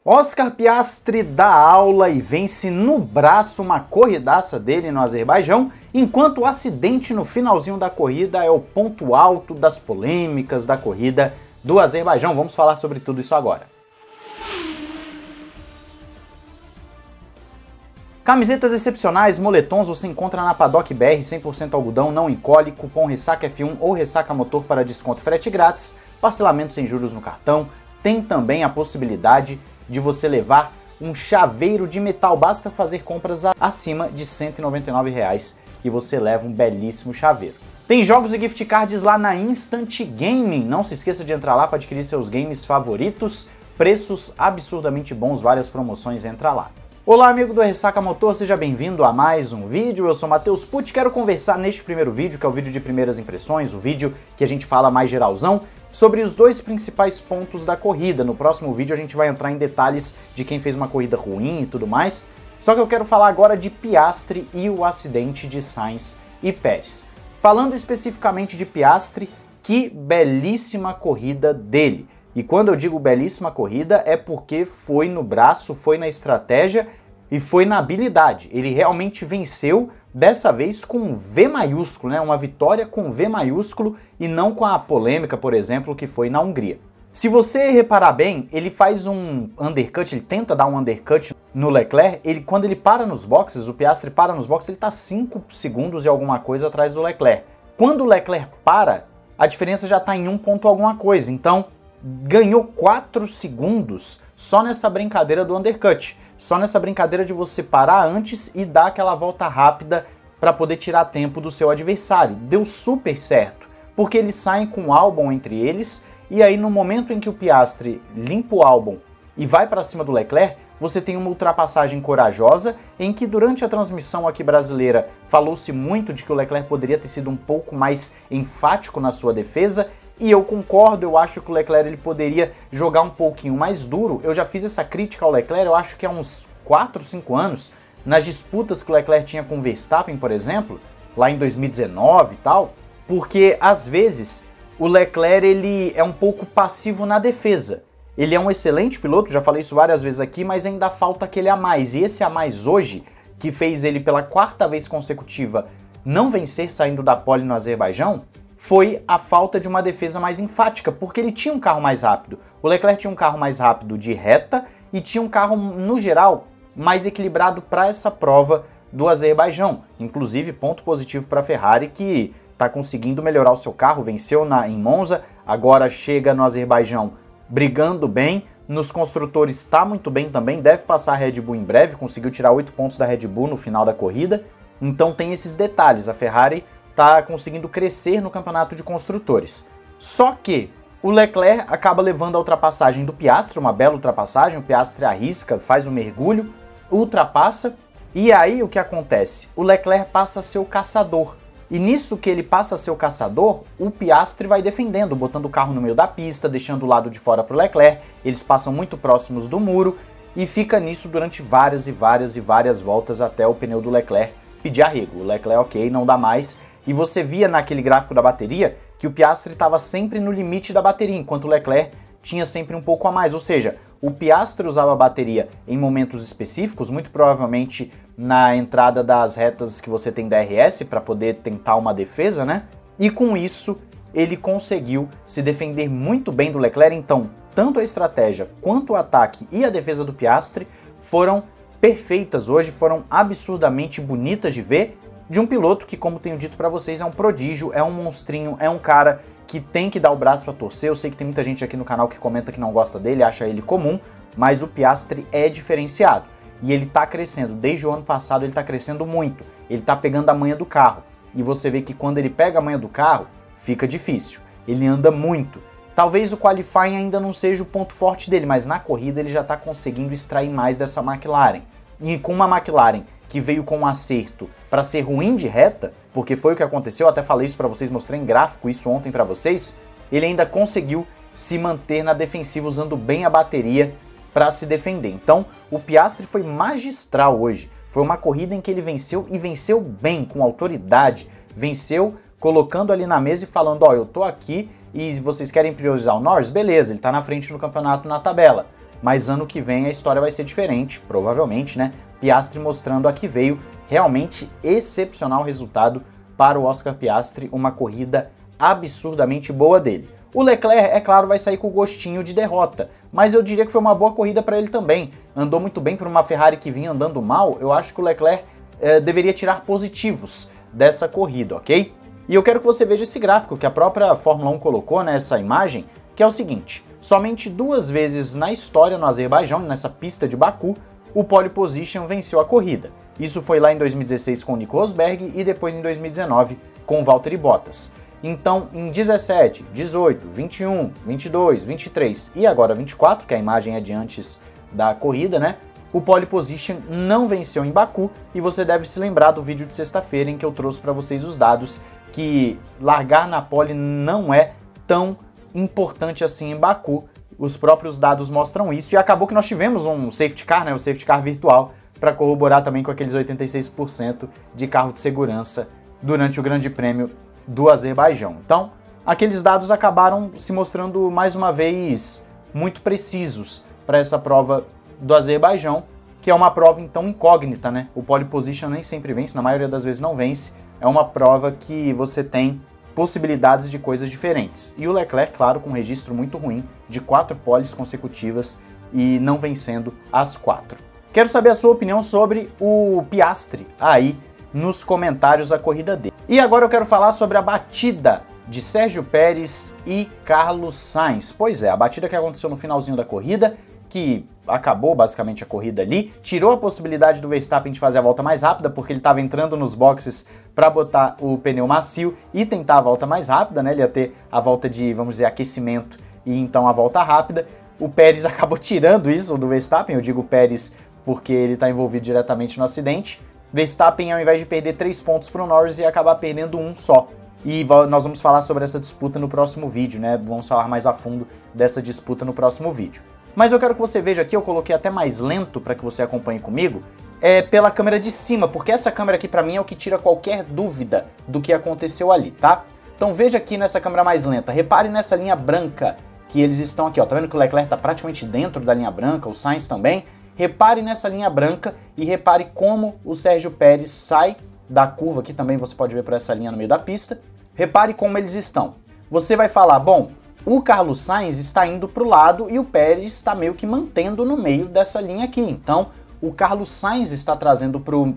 Oscar Piastri dá aula e vence no braço uma corridaça dele no Azerbaijão, enquanto o acidente no finalzinho da corrida é o ponto alto das polêmicas da corrida do Azerbaijão. Vamos falar sobre tudo isso agora. Camisetas excepcionais, moletons você encontra na Paddock BR, 100% algodão, não encolhe, cupom Ressaca F1 ou Ressaca Motor para desconto e frete grátis, parcelamento sem juros no cartão, tem também a possibilidade de você levar um chaveiro de metal, basta fazer compras acima de R$ 199 que você leva um belíssimo chaveiro. Tem jogos e gift cards lá na Instant Gaming, não se esqueça de entrar lá para adquirir seus games favoritos, preços absurdamente bons, várias promoções, entra lá. Olá amigo do Ressaca Motor, seja bem-vindo a mais um vídeo, eu sou Matheus Pucci, quero conversar neste primeiro vídeo, que é o vídeo de primeiras impressões, o vídeo que a gente fala mais geralzão, sobre os dois principais pontos da corrida. No próximo vídeo a gente vai entrar em detalhes de quem fez uma corrida ruim e tudo mais, só que eu quero falar agora de Piastri e o acidente de Sainz e Pérez. Falando especificamente de Piastri, que belíssima corrida dele. E quando eu digo belíssima corrida é porque foi no braço, foi na estratégia e foi na habilidade. Ele realmente venceu, dessa vez com V maiúsculo, né? Uma vitória com V maiúsculo e não com a polêmica, por exemplo, que foi na Hungria. Se você reparar bem, ele faz um undercut, ele tenta dar um undercut no Leclerc, quando ele para nos boxes, o Piastri para nos boxes, ele está 5 segundos e alguma coisa atrás do Leclerc. Quando o Leclerc para, a diferença já está em 1 ponto alguma coisa, então ganhou 4 segundos só nessa brincadeira do undercut, só nessa brincadeira de você parar antes e dar aquela volta rápida para poder tirar tempo do seu adversário. Deu super certo, porque eles saem com o Albon entre eles, e aí no momento em que o Piastri limpa o Albon e vai para cima do Leclerc, você tem uma ultrapassagem corajosa, em que durante a transmissão aqui brasileira falou-se muito de que o Leclerc poderia ter sido um pouco mais enfático na sua defesa, e eu concordo, eu acho que o Leclerc ele poderia jogar um pouquinho mais duro. Eu já fiz essa crítica ao Leclerc, eu acho que há uns 4, 5 anos, nas disputas que o Leclerc tinha com o Verstappen, por exemplo, lá em 2019 e tal, porque às vezes o Leclerc ele é um pouco passivo na defesa. Ele é um excelente piloto, já falei isso várias vezes aqui, mas ainda falta aquele a mais. E esse a mais hoje, que fez ele pela 4ª vez consecutiva não vencer saindo da pole no Azerbaijão, foi a falta de uma defesa mais enfática, porque ele tinha um carro mais rápido. O Leclerc tinha um carro mais rápido de reta e tinha um carro, no geral, mais equilibrado para essa prova do Azerbaijão. Inclusive, ponto positivo para a Ferrari, que está conseguindo melhorar o seu carro, venceu em Monza, agora chega no Azerbaijão brigando bem. Nos construtores está muito bem também, deve passar a Red Bull em breve, conseguiu tirar 8 pontos da Red Bull no final da corrida. Então tem esses detalhes, a Ferrari está conseguindo crescer no campeonato de construtores. Só que o Leclerc acaba levando a ultrapassagem do Piastri, uma bela ultrapassagem, o Piastri arrisca, faz um mergulho, ultrapassa, e aí o que acontece? O Leclerc passa a ser o caçador. E nisso que ele passa a ser o caçador, o Piastri vai defendendo, botando o carro no meio da pista, deixando o lado de fora para o Leclerc, eles passam muito próximos do muro, e fica nisso durante várias voltas até o pneu do Leclerc pedir arrego. O Leclerc, ok, não dá mais. E você via naquele gráfico da bateria que o Piastri estava sempre no limite da bateria, enquanto o Leclerc tinha sempre um pouco a mais. Ou seja, o Piastri usava a bateria em momentos específicos, muito provavelmente na entrada das retas que você tem DRS para poder tentar uma defesa, né? E com isso ele conseguiu se defender muito bem do Leclerc. Então, tanto a estratégia quanto o ataque e a defesa do Piastri foram perfeitas hoje, foram absurdamente bonitas de ver, de um piloto que, como tenho dito para vocês, é um prodígio, é um monstrinho, é um cara que tem que dar o braço para torcer. Eu sei que tem muita gente aqui no canal que comenta que não gosta dele, acha ele comum, mas o Piastri é diferenciado. E ele tá crescendo, desde o ano passado ele tá crescendo muito. Ele tá pegando a manha do carro. E você vê que quando ele pega a manha do carro, fica difícil. Ele anda muito. Talvez o qualifying ainda não seja o ponto forte dele, mas na corrida ele já tá conseguindo extrair mais dessa McLaren. E com uma McLaren que veio com um acerto para ser ruim de reta, porque foi o que aconteceu, eu até falei isso para vocês, mostrei em gráfico isso ontem para vocês, ele ainda conseguiu se manter na defensiva usando bem a bateria para se defender. Então o Piastri foi magistral hoje, foi uma corrida em que ele venceu e venceu bem, com autoridade, venceu colocando ali na mesa e falando, ó, eu tô aqui e vocês querem priorizar o Norris? Beleza, ele tá na frente no campeonato na tabela. mas ano que vem a história vai ser diferente, provavelmente, né? Piastri mostrando a que veio, realmente excepcional resultado para o Oscar Piastri, uma corrida absurdamente boa dele. O Leclerc, é claro, vai sair com o gostinho de derrota, mas eu diria que foi uma boa corrida para ele também. Andou muito bem por uma Ferrari que vinha andando mal, eu acho que o Leclerc deveria tirar positivos dessa corrida, ok? E eu quero que você veja esse gráfico que a própria Fórmula 1 colocou nessa imagem, que é o seguinte: somente 2 vezes na história no Azerbaijão, nessa pista de Baku, o pole position venceu a corrida. Isso foi lá em 2016 com o Nico Rosberg e depois em 2019 com o Valtteri Bottas. Então, em 17, 18, 21, 22, 23 e agora 24, que a imagem é de antes da corrida, né? O pole position não venceu em Baku e você deve se lembrar do vídeo de sexta-feira em que eu trouxe para vocês os dados que largar na pole não é tão importante assim em Baku. Os próprios dados mostram isso e acabou que nós tivemos um safety car, né? Um safety car virtual para corroborar também com aqueles 86% de carro de segurança durante o Grande Prêmio do Azerbaijão. Então, aqueles dados acabaram se mostrando mais uma vez muito precisos para essa prova do Azerbaijão, que é uma prova então incógnita, né? O pole position nem sempre vence, na maioria das vezes não vence. É uma prova que você tem possibilidades de coisas diferentes. E o Leclerc, claro, com um registro muito ruim de 4 poles consecutivas e não vencendo as 4. Quero saber a sua opinião sobre o Piastri aí nos comentários a corrida dele. E agora eu quero falar sobre a batida de Sérgio Pérez e Carlos Sainz. Pois é, a batida que aconteceu no finalzinho da corrida, que acabou basicamente a corrida ali, tirou a possibilidade do Verstappen de fazer a volta mais rápida, porque ele estava entrando nos boxes para botar o pneu macio e tentar a volta mais rápida, né? Ele ia ter a volta de, vamos dizer, aquecimento e então a volta rápida. O Pérez acabou tirando isso do Verstappen, eu digo Pérez porque ele está envolvido diretamente no acidente. Verstappen, ao invés de perder 3 pontos para o Norris, ia acabar perdendo 1 só. E nós vamos falar sobre essa disputa no próximo vídeo, né? Vamos falar mais a fundo dessa disputa no próximo vídeo. Mas eu quero que você veja aqui, eu coloquei até mais lento para que você acompanhe comigo, pela câmera de cima, porque essa câmera aqui para mim é o que tira qualquer dúvida do que aconteceu ali, tá? Então veja aqui nessa câmera mais lenta, repare nessa linha branca que eles estão aqui, ó. Tá vendo que o Leclerc tá praticamente dentro da linha branca, o Sainz também? Repare nessa linha branca e repare como o Sérgio Pérez sai da curva, aqui também você pode ver por essa linha no meio da pista. Repare como eles estão. Você vai falar, bom, o Carlos Sainz está indo para o lado e o Pérez está meio que mantendo no meio dessa linha aqui. Então, o Carlos Sainz está trazendo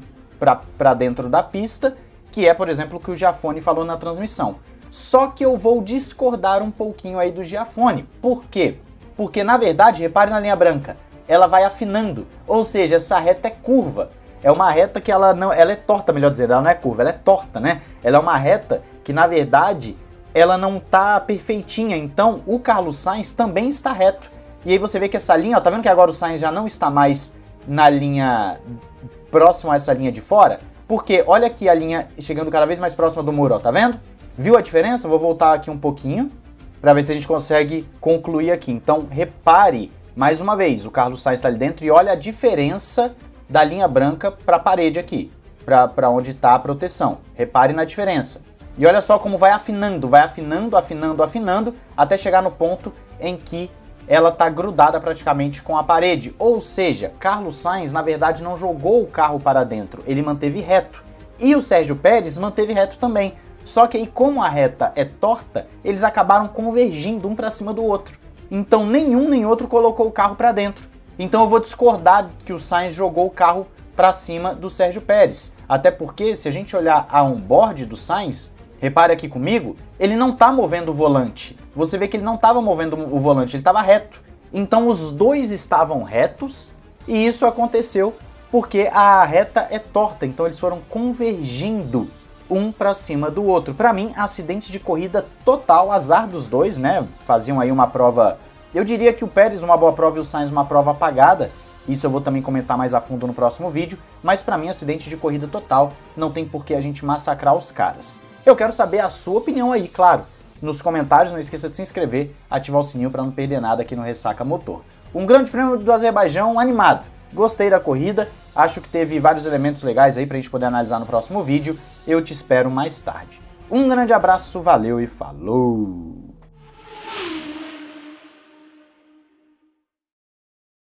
para dentro da pista, que é, por exemplo, o que o Giafone falou na transmissão. Só que eu vou discordar um pouquinho aí do Giafone. Por quê? Porque, na verdade, repare na linha branca, ela vai afinando, ou seja, essa reta é curva. É uma reta que ela é torta, melhor dizendo, ela não é curva, ela é torta, né? Ela é uma reta que, na verdade, ela não tá perfeitinha, então o Carlos Sainz também está reto. E aí você vê que essa linha, ó, tá vendo que agora o Sainz já não está mais na linha próximo a essa linha de fora? Porque olha aqui a linha chegando cada vez mais próxima do muro, ó, tá vendo? Viu a diferença? Vou voltar aqui um pouquinho para ver se a gente consegue concluir aqui. Então repare, mais uma vez, o Carlos Sainz está ali dentro e olha a diferença da linha branca para a parede aqui, para onde está a proteção. Repare na diferença. E olha só como vai afinando, afinando, até chegar no ponto em que ela está grudada praticamente com a parede. Ou seja, Carlos Sainz, na verdade, não jogou o carro para dentro, ele manteve reto. E o Sérgio Pérez manteve reto também. Só que aí, como a reta é torta, eles acabaram convergindo um para cima do outro. Então nenhum nem outro colocou o carro para dentro. Então eu vou discordar que o Sainz jogou o carro para cima do Sérgio Pérez. Até porque, se a gente olhar a onboard do Sainz, repare aqui comigo, ele não está movendo o volante. Você vê que ele não estava movendo o volante, ele estava reto. Então os dois estavam retos e isso aconteceu porque a reta é torta. Então eles foram convergindo um para cima do outro. Para mim, acidente de corrida total, azar dos dois, né? Faziam aí uma prova, eu diria que o Pérez uma boa prova e o Sainz uma prova apagada. Isso eu vou também comentar mais a fundo no próximo vídeo. Mas para mim, acidente de corrida total, não tem por que a gente massacrar os caras. Eu quero saber a sua opinião aí, claro. Nos comentários, não esqueça de se inscrever, ativar o sininho para não perder nada aqui no Ressaca Motor. Um grande prêmio do Azerbaijão animado. Gostei da corrida, acho que teve vários elementos legais aí pra gente poder analisar no próximo vídeo. Eu te espero mais tarde. Um grande abraço, valeu e falou!